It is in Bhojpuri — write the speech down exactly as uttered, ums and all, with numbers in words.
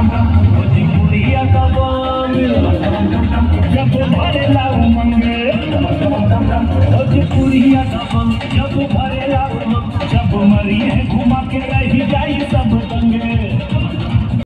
भोजपुरिया दबंग जब भरेला उमंग, भोजपुरिया दबंग जब भरेला उमंग, जब मरी है घुमा के रही जाई सब दंगे।